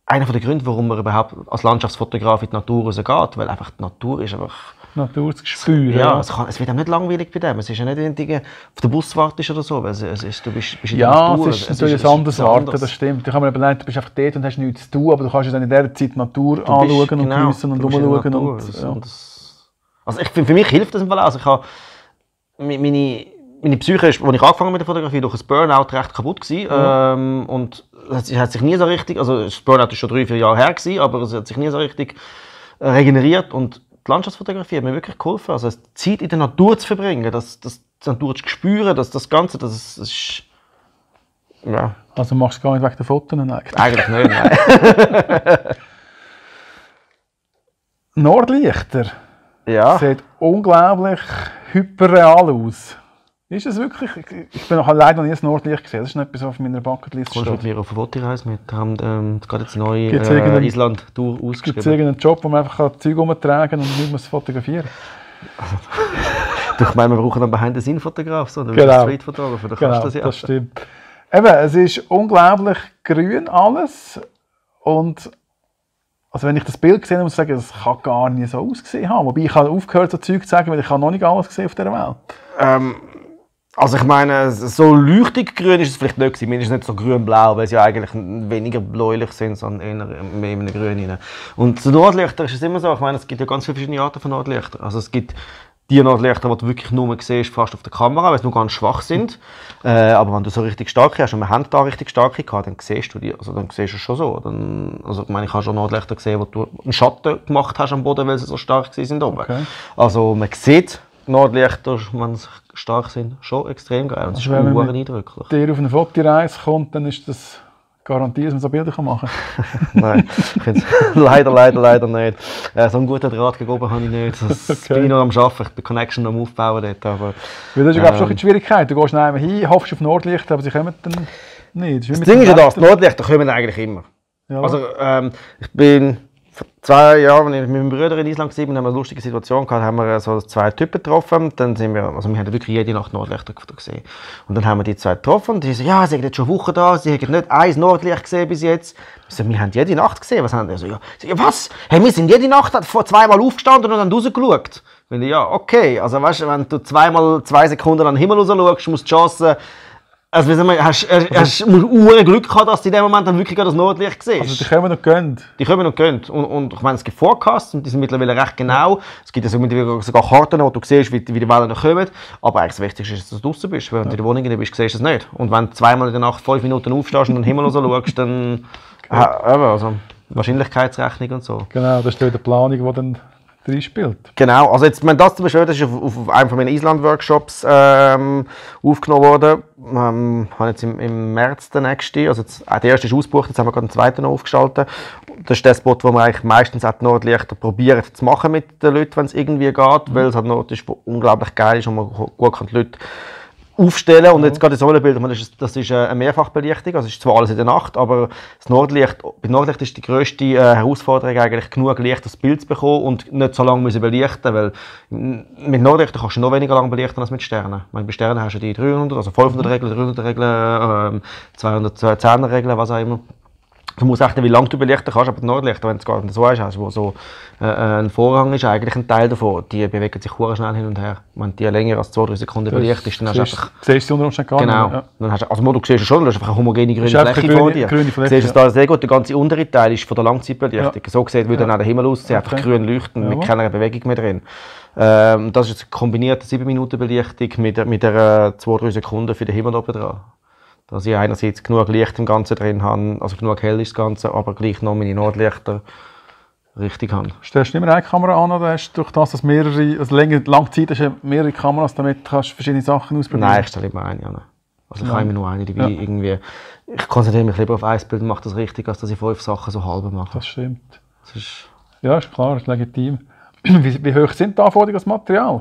S2: einer der Gründe, warum man überhaupt als Landschaftsfotograf in die Natur rausgeht, weil einfach die Natur ist einfach...
S1: Natur zu spüren.
S2: Ja, es wird einem nicht langweilig bei dem. Es ist ja nicht irgendwie, auf den Bus wartest oder so, weil du bist in der Natur.
S1: Ja, es ist natürlich ein anderes Warten, das stimmt. Ich habe mir überlegt, du bist einfach dort und hast nichts zu tun, aber du kannst dann in dieser Zeit die Natur anschauen und geniessen und rumschauen.
S2: Also für mich hilft das im Fall. Also ich habe meine Psyche ist, als ich angefangen mit der Fotografie, durch ein Burnout recht kaputt gewesen. Und es hat sich nie so richtig, also das Burnout ist schon 3-4 Jahre her gewesen, aber es hat sich nie so richtig regeneriert. Und die Landschaftsfotografie hat mir wirklich geholfen. Also Zeit in der Natur zu verbringen, die Natur zu spüren, das Ganze, das ist... Ja.
S1: Also machst du gar nicht wegen der Fotos eigentlich?
S2: Eigentlich nicht, nein.
S1: Nordlichter.
S2: Ja.
S1: Sieht unglaublich hyperreal aus. Ist es wirklich? Ich bin leider noch nie ein Nordlicht gesehen. Das ist nicht etwas, was auf meiner Bucketliste steht.
S2: Kommst du mit mir auf eine Fotoreise mit? Wir haben gerade jetzt eine neue Island-Tour ausgeschrieben.
S1: Gibt es irgendeinen Job, wo man einfach Zeug umtragen und nicht muss fotografieren?
S2: Ich meine, wir brauchen einen Behind-the-Scene-Fotograf, so,
S1: genau.
S2: Street-Fotograf, da
S1: kannst du das stimmt. Eben, es ist unglaublich grün alles und also wenn ich das Bild gesehen habe, muss ich sagen, das kann gar nicht so ausgesehen haben. Wobei ich habe aufgehört, so Zeug zu sagen, weil ich habe noch nicht alles gesehen auf dieser Welt.
S2: Also ich meine, so leuchtig grün ist es vielleicht nicht gewesen. Mindestens nicht so grün-blau, weil sie ja eigentlich weniger bläulich sind, sondern eher mehr in einem Grün rein. Und zu Nordlichtern ist es immer so, ich meine, es gibt ja ganz viele verschiedene Arten von Nordlichtern. Also es gibt die Nordlichter, die du wirklich nur siehst, fast auf der Kamera, weil sie nur ganz schwach sind. Aber wenn du so richtig starke hast, und wir haben da richtig starke gehabt, dann siehst du die, also dann siehst du es schon so. Also ich meine, ich habe schon Nordlichter gesehen, wo du einen Schatten gemacht hast am Boden, weil sie so stark sind oben. Okay. Also man sieht Nordlichter, wenn sie stark sind, schon extrem geil. Das ist
S1: wenn man
S2: eindrücklich.
S1: Wenn dir auf eine Fotoreise kommt, dann ist das garantiert, dass man so Bilder machen kann.
S2: Nein, leider nicht. So einen guten Draht gegen oben habe ich nicht. Das bin ich noch am Arbeiten, ich bin Connection am Aufbauen dort. Aber,
S1: das ist glaube ich schon die Schwierigkeit. Du gehst nach hin, hoffst auf Nordlichter, aber sie kommen dann nicht.
S2: Das Ding ist ja das, die Nordlichter kommen eigentlich immer. Ja. Also ich bin... Vor 2 Jahren, als ich mit meinem Bruder in Island war, haben wir eine lustige Situation gehabt, haben wir so 2 Typen getroffen. Dann sind wir haben wirklich jede Nacht Nordlichter gesehen. Und dann haben wir die 2 getroffen und die so, ja, sie haben jetzt schon Wochen da, sie haben nicht ein Nordlicht gesehen bis jetzt. So, wir haben jede Nacht gesehen. Was haben die? So, ja, was? Hey, wir sind jede Nacht vor 2-mal aufgestanden und haben rausgeschaut. Und ich, ja, okay. Also weißt du, wenn du 2-mal 2 Sekunden an den Himmel raus schaust, musst du die Chance... Also, musst du Glück haben, dass du in dem Moment dann wirklich das Nordlicht siehst. Also,
S1: die kommen noch gehen.
S2: Die kommen noch gehen. Und ich meine, es gibt Forecasts und die sind mittlerweile recht genau. Es gibt sogar Karten, wo du siehst, wie die Wellen noch kommen. Aber eigentlich das Wichtigste ist, dass du draußen bist. Wenn du in der Wohnung bist, siehst du es nicht. Und wenn du 2-mal in der Nacht 5 Minuten aufstehst und den Himmel schaust, dann... also Wahrscheinlichkeitsrechnung und so.
S1: Genau, das ist die Planung, die dann reinspielt.
S2: Genau, also jetzt, das zum Beispiel, das ist auf einem von meinen Island-Workshops aufgenommen worden. Habe jetzt im März den nächsten, also der erste ist ausgebucht, jetzt haben wir gerade den zweiten noch aufgeschaltet. Das ist der Spot, wo wir eigentlich meistens auch die Nordlichter probieren zu machen mit den Leuten, wenn es irgendwie geht, weil es halt Nord ist, wo unglaublich geil ist und man gut kann die Leute aufstellen. Und jetzt gerade in Sonnenbildern, das ist eine Mehrfachbelichtung, also es ist zwar alles in der Nacht, aber das Nordlicht, bei Nordlicht ist die grösste Herausforderung eigentlich, genug Licht das Bild zu bekommen und nicht so lange müssen belichten, weil mit Nordlicht kannst du noch weniger lang belichten als mit Sternen. Bei Sternen hast du die 300, also 500 Regeln, 300 Regeln, 210er Regeln, was auch immer. Du musst echt nicht, wie lange du belichten kannst, aber die Nordlichter, wenn du es gar nicht so hast, wo so ein Vorhang ist, eigentlich ein Teil davon, die bewegen sich sehr schnell hin und her. Wenn die länger als 2-3 Sekunden belichtest, dann hast du einfach...
S1: Siehst du unter Umständen gar
S2: nicht. Genau. Dann hast du, also du siehst es schon, du hast einfach eine homogene grüne Fläche vor dir. Du siehst es da sehr gut, der ganze untere Teil ist von der Langzeitbelichtung. Ja. So sieht würde dann auch der Himmel aussehen, einfach grün leuchten, mit keiner Bewegung mehr drin. Das ist eine kombinierte 7-Minuten-Belichtung mit einer 2-3 Sekunden für den Himmel oben dran. Dass ich einerseits genug Licht im Ganzen drin habe, also genug hell ist das Ganze, aber gleich noch meine Nordlichter richtig habe.
S1: Stellst du immer eine Kamera an oder hast du durch das, dass mehrere, also lange Zeit hast du mehrere Kameras, damit kannst du verschiedene Sachen ausprobieren?
S2: Nein, ich stelle immer eine an. Also ich habe immer nur eine, die irgendwie... Ich konzentriere mich lieber auf ein Bild und mache das richtig, als dass ich 5 Sachen so halb mache.
S1: Das stimmt. Das ist ist klar, das ist legitim. Wie hoch sind die Anforderungen als Material?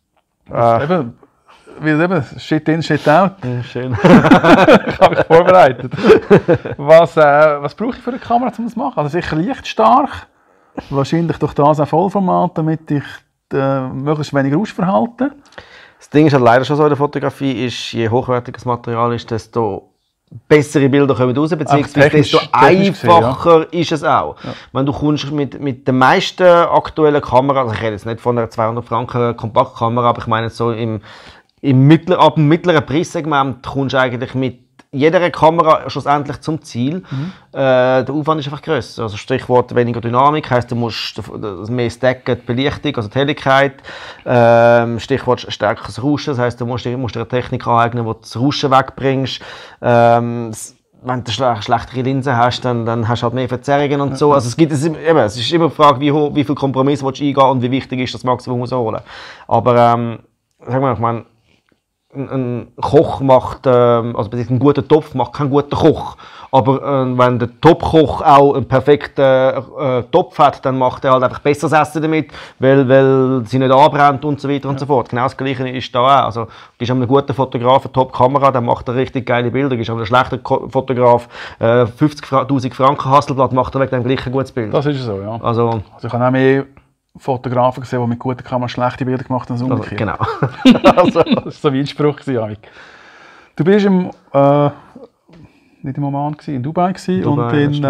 S1: Weil eben, Shit in, Shit out.
S2: Ja, schön.
S1: Ich habe mich vorbereitet. Was brauche ich für eine Kamera, um das zu machen? Also sicher lichtstark, wahrscheinlich durch das auch Vollformat, damit ich möglichst wenig Rausch verhalte.
S2: Das Ding ist halt leider schon so in der Fotografie, je hochwertiger das Material ist, desto bessere Bilder kommen raus, beziehungsweise desto einfacher ist es auch. Ja. Wenn du kommst mit den meisten aktuellen Kameras, also ich rede jetzt nicht von einer 200 Franken Kompaktkamera, aber ich meine so ab dem mittleren Preissegment kommst du eigentlich mit jeder Kamera schlussendlich zum Ziel. Der Aufwand ist einfach grösser. Also Stichwort weniger Dynamik, heisst, du musst mehr stacken, die Belichtung, also die Helligkeit. Stichwort stärkeres Rauschen, das heisst, du musst dir eine Technik aneignen, wo du das Rauschen wegbringst. Wenn du schlechtere Linsen hast, dann hast du halt mehr Verzerrungen und so. Also es ist immer die Frage, wie viel Kompromiss willst du eingehen und wie wichtig ist das Maximum rausholen. Aber sag mal, ich meine, ein Koch macht, also ein guter Topf macht keinen guten Koch. Aber wenn der Topkoch auch einen perfekten Topf hat, dann macht er halt einfach besseres Essen damit, weil sie nicht anbrennt und so weiter und so fort. Genau das Gleiche ist da auch. Also, gibst einem guten Fotograf eine Top-Kamera, dann macht er richtig geile Bilder. Gibst einem schlechten Fotograf 50'000 Franken Hasselblatt, macht er wegen dem gleichen gutes Bild.
S1: Das ist so, ja.
S2: Also
S1: ich habe auch mehr Fotografen gesehen, die mit guten Kameras schlechte Bilder gemacht haben als umgekehrt.
S2: Genau.
S1: Also, das war so wie ein Spruch. Du bist nicht im Oman, in Dubai, und in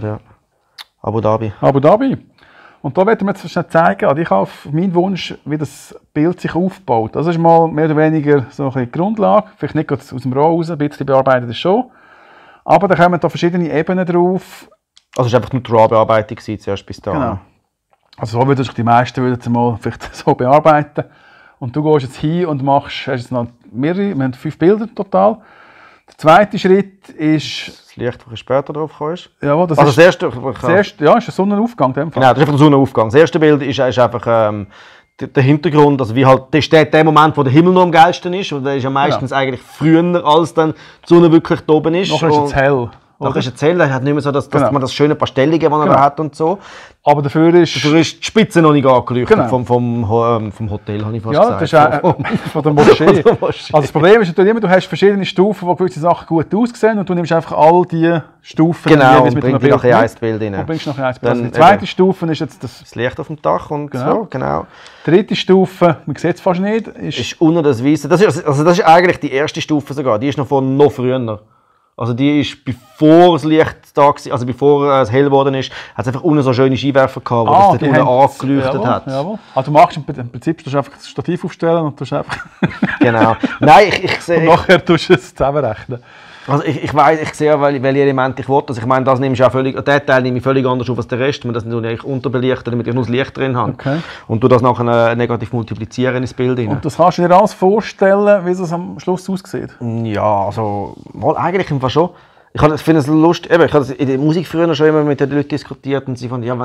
S2: Abu Dhabi.
S1: Abu Dhabi. Und da werden wir jetzt schnell zeigen, ich habe auf meinen Wunsch, wie das Bild sich aufbaut. Das ist mal mehr oder weniger so ein bisschen die Grundlage, vielleicht nicht aus dem RAW raus, ein bisschen bearbeitet ist schon. Aber da kommen da verschiedene Ebenen drauf.
S2: Also es war einfach nur die RAW-Bearbeitung zuerst bis dahin. Genau.
S1: Also so würden die meisten würden es mal vielleicht so bearbeiten. Und du gehst jetzt hin und hast jetzt noch mehrere, wir haben 5 Bilder total. Der zweite Schritt ist...
S2: Das Licht, das später drauf kommst.
S1: Ja, das
S2: also
S1: ist ja, ist ein Sonnenaufgang.
S2: Genau, das ist einfach ein Sonnenaufgang. Das erste Bild ist einfach der Hintergrund, also wie halt, der steht der Moment, wo der Himmel noch am geilsten ist. Und der ist ja meistens eigentlich früher, als dann die Sonne wirklich da oben ist.
S1: Nachher ist es hell.
S2: Nachher ist es hell, er hat nicht mehr so dass man das schöne Pastellige, das er hat und so.
S1: Aber dafür ist
S2: die Spitze noch nicht angeleuchtet vom Hotel, habe ich fast gesagt.
S1: Ja, das ist von der Moschee. Also das Problem ist natürlich immer, du hast verschiedene Stufen, wo gewisse Sachen gut aussehen und du nimmst einfach all diese Stufen
S2: und bringst nachher ein Bild rein.
S1: Also die zweite Stufe ist jetzt
S2: das Licht auf dem Dach und so, genau.
S1: Die dritte Stufe, man sieht es fast nicht,
S2: ist unter das Weiße. Das ist eigentlich die erste Stufe sogar, die ist noch früher. Also die ist, bevor das Licht da war, also bevor es hell geworden ist, hat es einfach unten so schöne Scheinwerfer gehabt, die das dort unten angeleuchtet hat.
S1: Jawohl. Also du machst im Prinzip einfach das Stativ aufstellen und du einfach...
S2: Genau. Nein, ich sehe...
S1: Und nachher tust du es zusammenrechnen.
S2: Also ich weiss, ich sehe, welche Elemente ich will. Also ich meine, das nehme ich auch völlig, den Teil nehme ich völlig anders auf als der Rest. Das nehme ich unterbelichten, damit ich nur das Licht drin habe. Okay. Und du das nachher negativ multiplizieren ins Bild rein.
S1: Und das kannst du dir alles vorstellen, wie es am Schluss aussieht?
S2: Ja, also eigentlich im Fall schon. Ich finde es lustig, ich habe in der Musik früher schon immer mit den Leuten diskutiert und sie fanden, ja,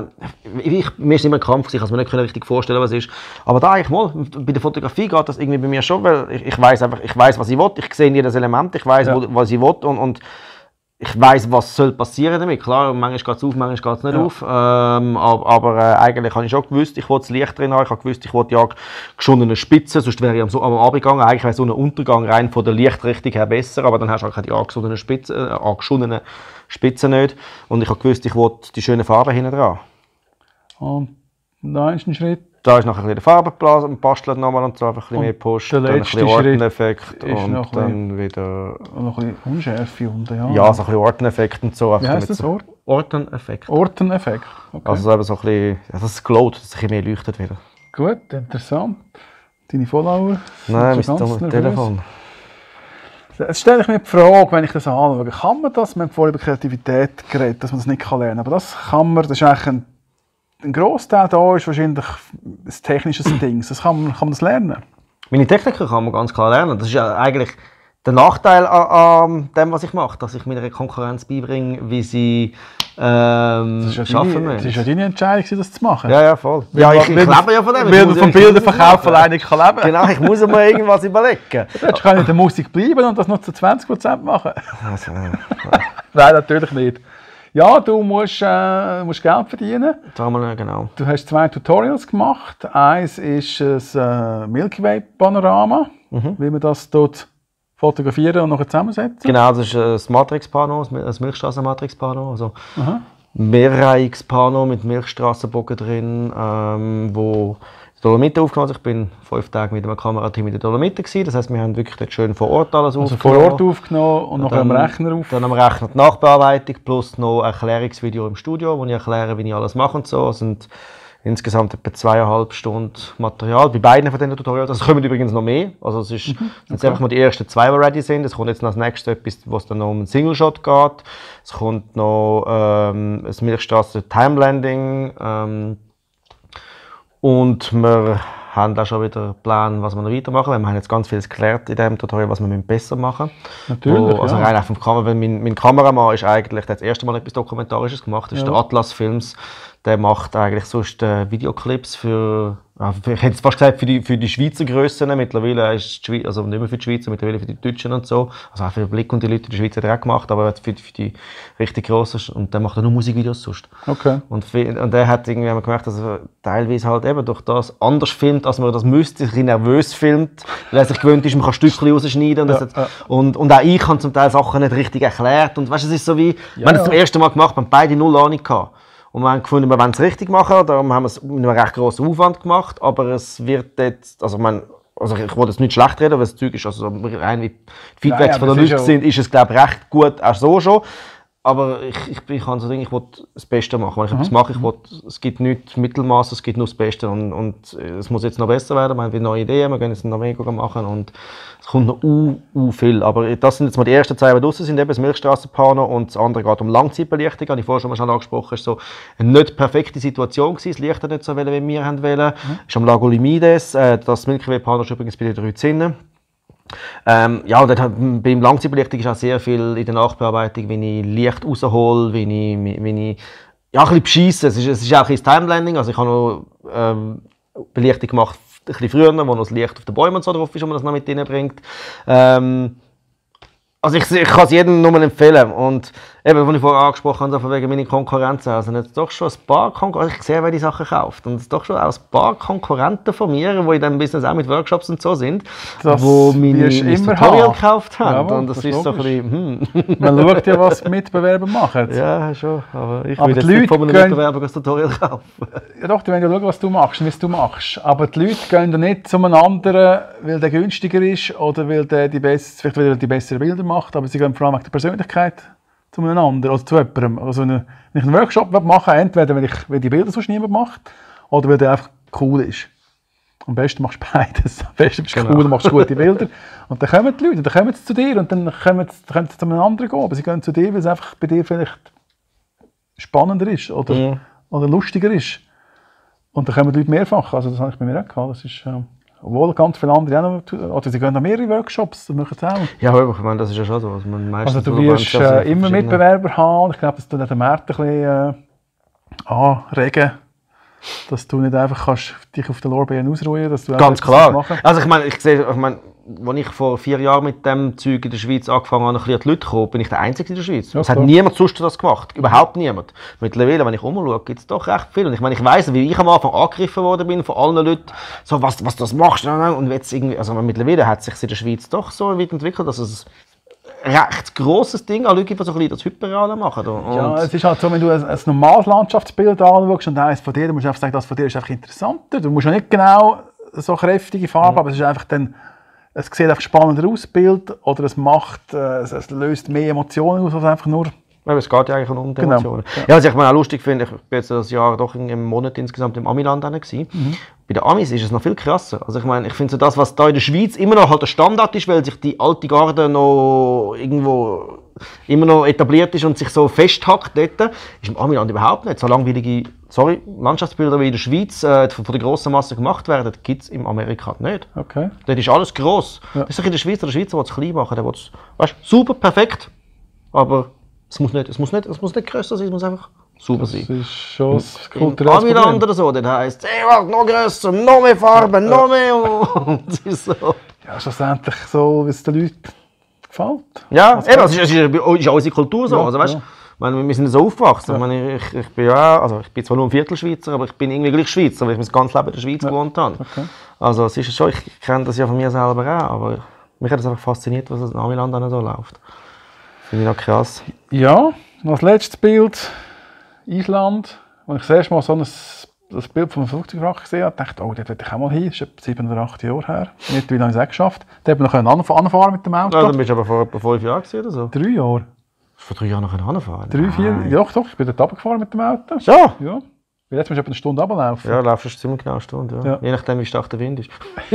S2: mir ist immer ein Kampf, ich konnte mir nicht richtig vorstellen, was es ist. Aber da eigentlich mal, bei der Fotografie geht das irgendwie bei mir schon, weil ich weiss, was ich will, ich sehe jedes Element, ich weiss, was ich will und ich weiss, was soll passieren damit. Klar, manchmal geht es auf, manchmal geht es nicht auf. Aber eigentlich habe ich schon gewusst, ich will das Licht drin haben. Ich habe gewusst, ich will ja geschundene Spitzen, sonst wäre ich am Abend gegangen. Eigentlich wäre so ein Untergang rein von der Lichtrichtung her besser, aber dann hast du auch keine angeschundenen Spitzen nicht. Und ich habe gewusst, ich will die schönen Farben hinten dran.
S1: Und da ist ein Schritt.
S2: Da ist noch ein bisschen Farben bastelt nochmal und so, einfach ein bisschen mehr Post,
S1: dann ein bisschen
S2: Orteneffekt und dann wieder...
S1: Noch ein bisschen Unschärfe unten, ja.
S2: Ja, so ein bisschen Orteneffekt und so.
S1: Wie heisst das Wort?
S2: Orteneffekt.
S1: Orteneffekt, okay.
S2: Also eben so ein bisschen, ja, das glowt, dass es ein bisschen mehr leuchtet wieder.
S1: Gut, interessant. Deine Follower?
S2: Nein, mein Telefon.
S1: Jetzt stelle ich mir die Frage, wenn ich das anschaue, kann man das, wir haben vorhin über Kreativität geredet, dass man das nicht lernen kann, aber das kann man, das ist eigentlich ein Grossteil da ist wahrscheinlich ein technisches Ding. Das kann man das lernen?
S2: Meine Techniker kann man ganz klar lernen. Das ist ja eigentlich der Nachteil an dem, was ich mache, dass ich meiner Konkurrenz beibringe, wie sie arbeiten müssen.
S1: Das war ja deine Entscheidung, das zu machen.
S2: Ja, voll. Ja, ich lebe ja von dem.
S1: Weil man vom Bilderverkauf alleine nicht leben kann.
S2: Genau, ich muss mir irgendwas überlegen.
S1: Jetzt kann ich in der Musik bleiben und das noch zu 20% machen.
S2: Also,
S1: Nein, natürlich nicht. Ja, du musst Geld verdienen.
S2: Genau.
S1: Du hast 2 Tutorials gemacht. Eins ist ein Milky Way Panorama, wie man das dort fotografieren und nachher zusammensetzen.
S2: Genau, das ist ein Matrix-Pano, ein Milchstraßen-Matrix-Pano. Also mehrreihiges Pano mit Milchstrassenbogen drin, wo die Dolomiten aufgenommen. Ich bin 5 Tage mit einem Kamerateam in den Dolomiten gewesen. Das heisst, wir haben wirklich dort schön vor Ort alles aufgenommen.
S1: Vor Ort aufgenommen und nachher am Rechner auf?
S2: Dann am Rechner die Nachbearbeitung plus noch ein Erklärungsvideo im Studio, wo ich erkläre, wie ich alles mache und so. Es sind insgesamt etwa 2,5 Stunden Material bei beiden von diesen Tutorials. Es kommen übrigens noch mehr. Also es ist jetzt einfach mal die ersten 2, die ready sind. Es kommt jetzt noch als nächstes etwas, wo es dann noch um einen Single-Shot geht. Es kommt noch ein Milchstrasse-Timelanding. Und wir haben auch schon wieder einen Plan, was wir noch weitermachen. Wir haben jetzt ganz vieles geklärt in diesem Tutorial, was wir besser machen müssen.
S1: Natürlich,
S2: also rein vom Kamera, mein Kameramann ist eigentlich das erste Mal etwas Dokumentarisches gemacht. Das ist der Atlas Films. Der macht eigentlich sonst Videoclips für, ich hätte fast gesagt, für die Schweizer Grössen. Mittlerweile ist die Schweiz, also nicht mehr für die Schweizer, mittlerweile für die Deutschen und so. Also auch für den Blick und die Leute in der Schweiz hat er auch gemacht, aber für die richtig Grossen. Und der macht auch nur Musikvideos sonst.
S1: Okay.
S2: Und der hat irgendwie, haben wir gemerkt, dass er teilweise halt eben durch das anders filmt, als man das müsste, sich nervös filmt, weil er sich gewöhnt ist, man kann Stückchen rausschneiden. Und auch ich habe zum Teil Sachen nicht richtig erklärt. Und weißt, es ist so wie, wir haben es zum ersten Mal gemacht, wir haben beide null Ahnung gehabt. Und wir haben gefunden, wir wollen es richtig machen, darum haben wir es mit einem recht grossen Aufwand gemacht, aber es wird jetzt, ich wollte jetzt nicht schlecht reden, weil das Zeug ist, also rein wie die Feedbacks von den Leuten sind, ist es glaube ich recht gut, auch so schon. Aber ich kann so denken, ich will das Beste machen. Wenn ich etwas mache, es gibt nichts Mittelmaß, es gibt nur das Beste. Und es muss jetzt noch besser werden. Wir haben neue Ideen, wir gehen jetzt noch mehr machen und es kommt noch viel. Aber das sind jetzt mal die ersten 2, die draussen sind, eben das Milchstrassenpano und das andere geht um Langzeitbelichtung. Habe ich vorher schon angesprochen, es war so eine nicht perfekte Situation gewesen. Das Licht hat nicht so wie wir wollen. Es ist am Lago Limides. Das Milky Way Pano ist übrigens bei den 3 Zinnen. Beim Langzeitbelichtung ist auch sehr viel in der Nachbearbeitung, wie ich Licht raushole, wie ich ein bisschen bescheisse. Es ist auch ein Timeblending, also ich habe noch Belichtung gemacht, ein bisschen früher, wo noch das Licht auf den Bäumen und so drauf ist, und man das noch mit reinbringt. Also ich kann es jedem nur empfehlen. Und eben, was ich vorher angesprochen habe, so von wegen meiner Konkurrenzen, also jetzt doch schon ein paar Konkurrenten, ich sehe, wer die Sachen kauft, und es doch schon auch ein paar Konkurrenten von mir, die in diesem Business auch mit Workshops und so sind, die mein Tutorial gekauft haben.
S1: Ja,
S2: und das ist so ein bisschen,
S1: Man schaut ja, was Mitbewerber machen.
S2: Ja, schon, aber ich
S1: will
S2: jetzt nicht von einem Mitbewerber das Tutorial kaufen.
S1: Ja doch, die wollen ja schauen, was du machst und wie du machst. Aber die Leute gehen ja nicht zu einem anderen, weil der günstiger ist oder weil der vielleicht weil er die besseren Bilder macht, aber sie gehen vor allem wegen der Persönlichkeit zu einem anderen, also zu jemandem. Also wenn ich einen Workshop mache, entweder weil die Bilder sonst niemand macht oder weil der einfach cool ist. Am besten machst du beides. Am besten bist du cool und machst gute Bilder. Und dann kommen die Leute, dann kommen sie zu dir und dann können sie zu einem anderen gehen. Aber sie gehen zu dir, weil es einfach bei dir vielleicht spannender ist oder lustiger ist. Und dann kommen die Leute mehrfach. Also das habe ich bei mir auch gehabt. Das ist, obwohl ganz viele andere auch noch, oder sie gehen noch mehrere Workshops, das machen sie auch.
S2: Ja, aber ich meine, das ist ja schon so.
S1: Also du wirst immer Mitbewerber haben. Ich glaube, das tut den Markt ein bisschen anregen, dass du nicht einfach kannst dich auf den Lorbeeren ausruhen kannst.
S2: Ganz klar. Also ich meine, als ich vor 4 Jahren mit dem Zeug in der Schweiz angefangen habe, ein bisschen an die Leute zu kommen, bin ich der Einzige in der Schweiz. Es hat niemand sonst das gemacht. Überhaupt niemand. Mittlerweile, wenn ich umschaue, gibt es doch recht viel. Und ich meine, ich weiss, wie ich am Anfang angegriffen worden bin von allen Leuten, so, was das machst du. Und jetzt irgendwie, also mittlerweile hat es sich in der Schweiz doch so weit entwickelt, dass es ein recht grosses Ding an Leute gibt, die so ein bisschen das Hyperreale machen. Und
S1: ja, es ist halt so, wenn du ein normales Landschaftsbild anschaust und eines von dir, du musst einfach sagen, das von dir ist einfach interessanter. Du musst ja nicht genau so kräftige Farben, aber es ist einfach dann, es sieht einfach spannender aus, das Bild, oder es löst mehr Emotionen aus, als einfach nur...
S2: Ja, es geht ja eigentlich um die Emotionen. Genau. Ja, was ich auch lustig finde, ich bin jetzt das Jahr doch im Monat insgesamt im Amiland gewesen. Bei den Amis ist es noch viel krasser. Also ich meine, ich finde so das, was da in der Schweiz immer noch halt der Standard ist, weil sich die alte Garde noch irgendwo immer noch etabliert ist und sich so festhackt dort, ist im Amiland überhaupt nicht. So langweilige Landschaftsbilder wie in der Schweiz von der grossen Masse gemacht werden, gibt es in Amerika nicht.
S1: Okay.
S2: Dort ist alles gross. Ja. Das ist in der Schweiz, der Schweizer will es klein machen, der will es, weißt, super, perfekt, aber es muss nicht grösser sein, es muss einfach super sein. Das ist schon das kulturelle Problem. Amiland oder so, das heisst, noch grösser, noch mehr Farben, noch mehr. Und es ist so.
S1: Ja, schlussendlich so, wie es den Leuten gefällt.
S2: Ja, das ist unsere Kultur so. Ja, also, weißt, ja. Wir sind so aufgewachsen. Ja. Ich bin zwar nur ein Viertelschweizer, aber ich bin irgendwie gleich Schweizer, weil ich mein ganzes Leben in der Schweiz gewohnt habe. Okay. Also es ist schon, ich kenne das ja von mir selber auch, aber mich hat es einfach fasziniert, was in Amiland so läuft. Finde ich noch krass.
S1: Ja, noch das letzte Bild Island, als ich das erste Mal so das Bild von einem Flugzeugwrack gesehen habe, dachte ich, oh, dort will ich auch mal hin. Das ist etwa 7 oder 8 Jahre her. Mittlerweile habe ich es auch geschafft. Da habe ich noch anfahren mit dem Auto.
S2: Ja, dann bist du aber vor etwa 5 Jahren oder so.
S1: 3 Jahre.
S2: Vor 3 Jahren noch anfahren?
S1: 3, 4, ja doch, ich bin dort runtergefahren mit dem Auto.
S2: So?
S1: Ja. Weil jetzt musst du etwa eine Stunde runterlaufen.
S2: Ja, laufst du ziemlich genau eine Stunde, ja. Je nachdem, wie stark der Wind ist.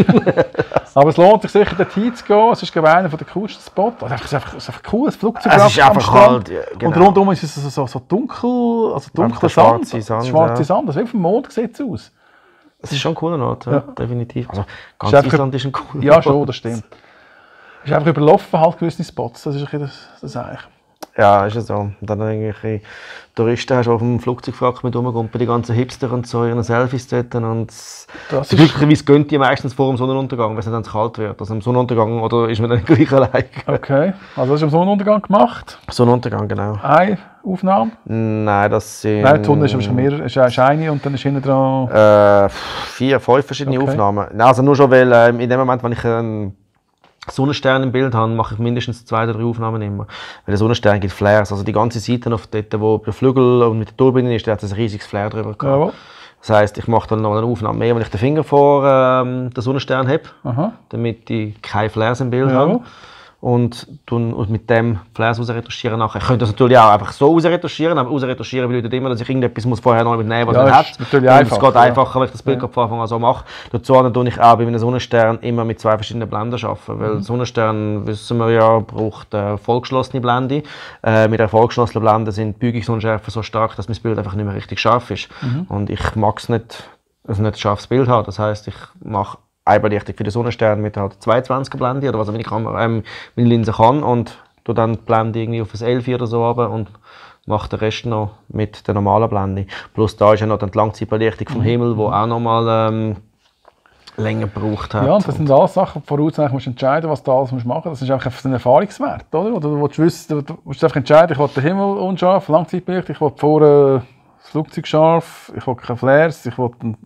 S1: Aber es lohnt sich sicher, dort hinzugehen. Es ist einer der coolsten Spots. Also es ist einfach cool, das Flugzeug
S2: es ist einfach halt, ja, genau.
S1: Und rundum ist es so dunkel, also dunkler Sand. Schwarze Sand. Das ist wie auf dem Mond sieht es aus.
S2: Es ist schon ein cooler Ort, ja, definitiv. Also ganz Island ist ein cooler Ort.
S1: Ja, schon, das stimmt. Es ist einfach überlaufen, halt gewisse Spots. Das ist das eigentlich.
S2: Ja, ist ja so. Und dann irgendwelche Touristen hast du auf dem Flugzeugwrack mit rumgekommen, die ganzen Hipster und so, ihre Selfies dort. Und glücklicherweise gehen die meistens vor dem Sonnenuntergang, wenn es dann kalt wird. Also am Sonnenuntergang oder ist man dann gleich allein.
S1: Okay, also hast du am Sonnenuntergang gemacht?
S2: Sonnenuntergang, genau.
S1: Eine Aufnahme?
S2: Nein, das sind...
S1: Nein, die Sonne ist mehr, ist eine und dann ist hinten dran...
S2: 4, 5 verschiedene Aufnahmen. Nein, also nur schon, weil in dem Moment, wenn ich einen Sonnenstern im Bild habe, mache ich mindestens 2 oder 3 Aufnahmen immer. Weil der Sonnenstern gibt Flares. Also die ganze Seite auf dort, wo der Flügel und mit der Turbine ist, da hat es ein riesiges Flare drüber gehabt.
S1: Ja.
S2: Das heisst, ich mache dann noch eine Aufnahme mehr, wenn ich den Finger vor den Sonnenstern habe, damit ich keine Flares im Bild habe. Und mit dem Flares rausretuschieren nachher. Ich könnte das natürlich auch einfach so rausretuschieren, aber rausretuschieren bedeutet immer, dass ich irgendetwas muss vorher noch mitnehmen muss, was er hat.
S1: Natürlich
S2: und es geht einfacher, wenn ich das Bild von Anfang an so mache. Dazu tue ich auch bei einem Sonnenstern immer mit 2 verschiedenen Blenden arbeiten, weil Sonnenstern, wissen wir ja, braucht eine vollgeschlossene Blende. Mit einer vollgeschlossenen Blende sind die Bügungsunschärfe so stark, dass mein Bild einfach nicht mehr richtig scharf ist. Und ich mag es nicht, also nicht ein scharfes Bild haben. Das heisst, ich mache Eibenlichtung für den Sonnenstern mit halt 22er Blende oder was auch meine Linse kann und tue dann die Blende irgendwie auf ein 11 oder so runter und mache den Rest noch mit der normalen Blende. Plus da ist ja noch dann die Langzeitbelichtung vom Himmel, die auch nochmal länger gebraucht hat.
S1: Ja, und das sind alles Sachen, voraus musst du entscheiden, was du alles machen musst. Das ist einfach ein Erfahrungswert, oder? Oder du willst einfach entscheiden, ich will den Himmel unscharf, Langzeitbelichtung, ich will vorne das Flugzeug scharf, ich will keine Flares, ich will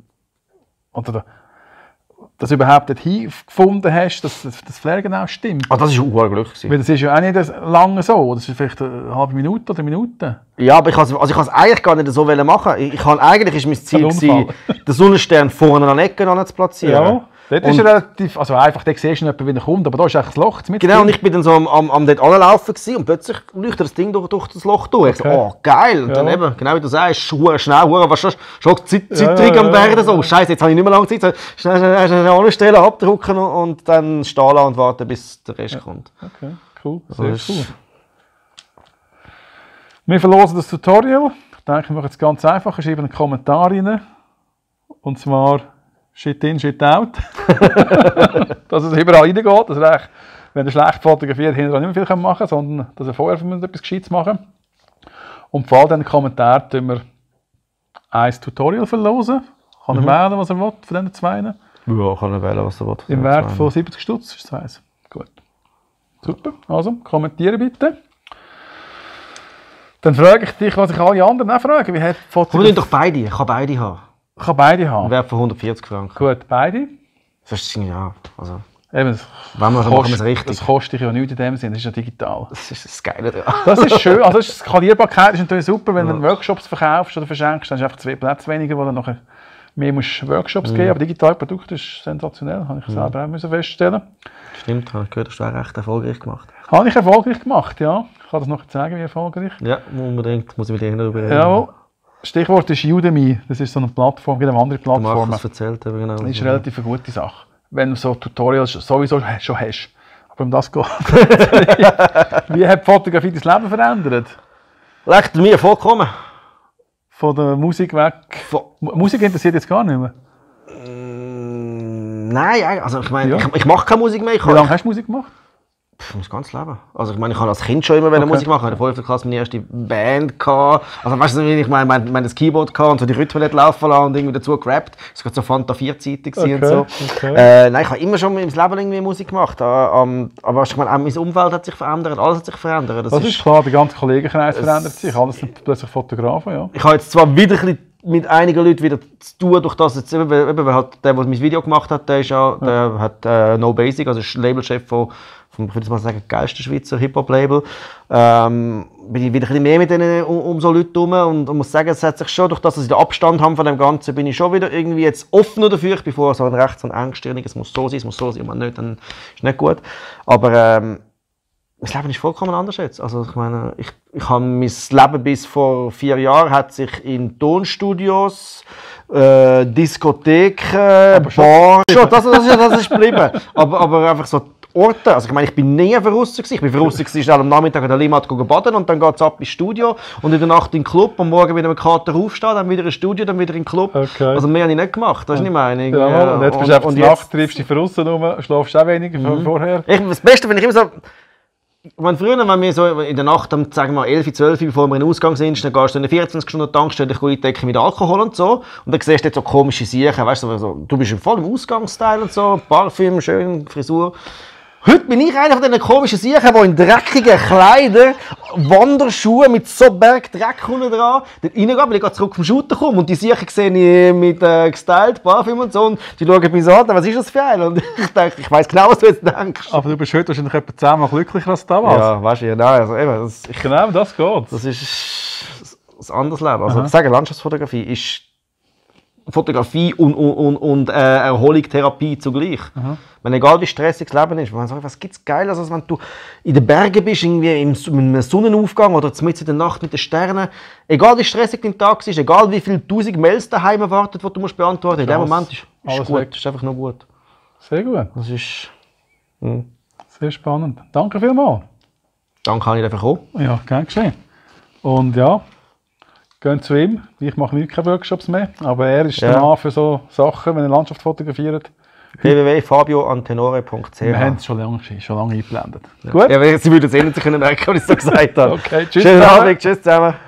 S1: dass du überhaupt dorthin gefunden hast, dass das Flare genau stimmt.
S2: Ah, das war ein Glück.
S1: Weil das ist ja auch nicht lange so. Das ist vielleicht eine halbe Minute oder eine Minute.
S2: Ja, aber ich kann es eigentlich gar nicht so machen. Eigentlich war mein Ziel, den Sonnenstern vorne an der Ecke zu platzieren.
S1: Ja, dort ist relativ einfach, dort siehst du nicht, wie er kommt, aber da ist eigentlich das Loch mit.
S2: Genau, und ich bin dann so am dort anlaufen und plötzlich leuchtet das Ding durch das Loch durch. Ich so, oh geil! Und dann eben, genau wie du sagst, schnell, was schon Zeit am werden. So, Scheiße, jetzt habe ich nicht mehr lange Zeit. Schnell anstellen, abdrucken und dann stehen lassen und warten, bis der Rest kommt.
S1: Okay, cool, sehr cool. Wir verlosen das Tutorial. Ich denke, wir machen es ganz einfach. Wir schreiben einen Kommentar rein. Und zwar Shit in, Shit out. Dass es überall reingeht. Dass er, wenn er schlecht fotografiert, hinterher nicht mehr viel machen kann, sondern dass er vorher etwas Gescheites machen. Und vor allem in den Kommentaren tun wir ein Tutorial verlosen. Kann er wählen, was er will, von diesen 2?
S2: Ja, kann er wählen, was er will.
S1: Im Wert von 70 Stutz ist das eins. Gut. Super. Also, kommentieren bitte. Dann frage ich dich, was ich alle anderen auch frage. Wie hat
S2: Komm, wir doch beide. Ich kann beide haben.
S1: Ich kann beide haben.
S2: Im Wert von 140 Franken.
S1: Gut, beide.
S2: Ja, also...
S1: Eben,
S2: wenn wir machen es richtig.
S1: Das kostet ja nichts in dem Sinne, das ist ja digital.
S2: Das ist das Geile daran.
S1: Das ist schön. Also die Skalierbarkeit ist natürlich super, wenn du Workshops verkaufst oder verschenkst, dann hast du einfach 2 Plätze weniger, wo dann nachher mehr musst Workshops geben. Aber digitale Produkte ist sensationell, habe ich selber auch feststellen.
S2: Stimmt, habe ich gehört, hast du auch recht erfolgreich gemacht.
S1: Habe ich erfolgreich gemacht, ja. Ich kann das noch zeigen, wie erfolgreich.
S2: Ja, unbedingt. Muss ich mit dir darüber reden.
S1: Jawohl. Stichwort ist Udemy. Das ist so eine Plattform, wie eine andere Plattform.
S2: Das erzählt, aber genau.
S1: Das ist relativ eine gute Sache, wenn du so Tutorials sowieso schon hast. Aber um das geht Wie hat die Fotografie dein Leben verändert?
S2: Leckt mir vollkommen.
S1: Von der Musik weg. Musik interessiert jetzt gar nicht mehr?
S2: Nein, also ich meine, ich mache keine Musik mehr.
S1: Wie lange hast du Musik gemacht?
S2: Mein ganzes Leben. Also ich meine, ich habe als Kind schon immer Musik machen. Ich hatte in der 5. Klasse meine erste Band gehabt. Also weißt du, ich meine das Keyboard gehabt und so die Rhythmen nicht laufen lassen und irgendwie dazu gerappt. Das war so Fanta 4-Zeitung und so. Okay. Nein, ich habe immer schon im Leben irgendwie Musik gemacht. Aber ich meine, auch mein Umfeld hat sich verändert, alles hat sich verändert.
S1: Das ist klar, der ganze Kollegenkreis verändert sich. Alles sind plötzlich Fotografen, ja.
S2: Ich habe jetzt zwar wieder ein bisschen mit einigen Leuten wieder zu tun, durch das jetzt, weil halt der mein Video gemacht hat, der hat No Basic, also ist Labelchef von ich würde mal sagen, geilsten Schweizer Hip-Hop-Label, bin ich wieder ein bisschen mehr mit denen um so Leute herum und muss sagen, es hat sich schon, durch das, dass ich den Abstand habe von dem Ganzen, bin ich schon wieder irgendwie jetzt offener dafür. Ich bin vorher so recht so engstirnig, es muss so sein, wenn nicht, dann ist nicht gut. Aber das Leben ist vollkommen anders jetzt. Also ich meine, ich habe mein Leben bis vor 4 Jahren hat sich in Tonstudios, Diskotheken, Bars, schon, das ist geblieben. aber einfach so Orte, also ich meine, ich bin nie verrustet gewesen. Ich bin verrustet gewesen, schnell am Nachmittag in der Limmat baden und dann geht es ab ins Studio und in der Nacht in den Club und morgen wieder mit dem Kater aufstehen, dann wieder ins Studio, dann wieder in den Club. Okay. Also mehr habe ich nicht gemacht, das ist nicht meine.
S1: Ja, und jetzt bist du einfach Nacht, treibst dich verrussen rum, schlafst auch weniger vorher.
S2: Das Beste, wenn ich immer so... Früher, wenn wir so in der Nacht um, sagen wir 11, 12, bevor wir in den Ausgang sind, dann gehst du in 24 Stunden Tankstelle, dich eindecken mit Alkohol und so. Und dann siehst du jetzt so komische Sachen, weißt du, so, du bist voll im Ausgangsteil und so, Parfüm, schön, Frisur. Heute bin ich einer von diesen komischen Sachen, die in dreckigen Kleidern, Wanderschuhen mit so Bergdreck unten dran, dort reingehen, weil ich gerade zurück vom Shooten komme und die Sachen sehe ich mit gestylt, Parfüm und so und die schauen mich so an, was ist das für ein? Und ich denke, ich weiss genau, was du jetzt denkst.
S1: Aber du bist heute wahrscheinlich etwa 10-mal glücklicher als damals.
S2: Ja, weißt du, nein, also eben,
S1: genau, das geht.
S2: Das ist ein anderes Leben. Also ich sage, Landschaftsfotografie ist Fotografie und Erholung, Therapie zugleich. Wenn egal wie stressig das Leben ist, man sagt, was gibt's Geiles, als wenn du in den Bergen bist, irgendwie im Sonnenaufgang oder mitten in der Nacht mit den Sternen. Egal wie stressig dein Tag ist, egal wie viele 1000 Mails daheim erwartet, die du musst beantworten. In dem Moment ist alles gut. Das ist einfach nur gut.
S1: Sehr gut.
S2: Das ist
S1: sehr spannend. Danke vielmals.
S2: Danke, kann ich einfach kommen.
S1: Ja, gern geschehen. Und ja, gehen zu ihm. Ich mache nicht keine Workshops mehr, aber er ist der Mann für so Sachen, wenn er Landschaft fotografiert.
S2: www.fabioantenore.ch.
S1: Wir haben es schon lange eingeblendet.
S2: Ja. Gut? Ja, Sie würden es eh nicht merken, was ich so gesagt habe.
S1: Okay, tschüss.
S2: Schönen Abend, tschüss zusammen.